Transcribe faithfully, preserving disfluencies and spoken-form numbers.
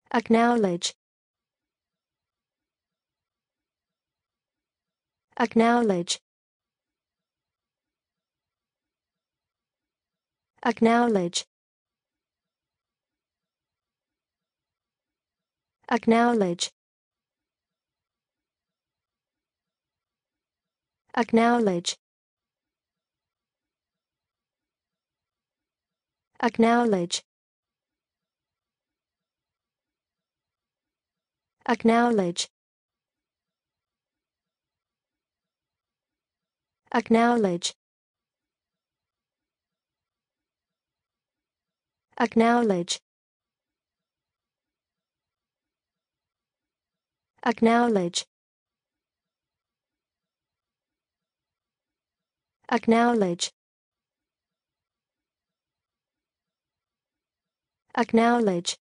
Acknowlege. Acknowlege. Acknowlege. Acknowlege. Acknowlege. Acknowlege. Acknowlege. Acknowlege. Acknowlege. Acknowlege. Acknowlege. Acknowlege.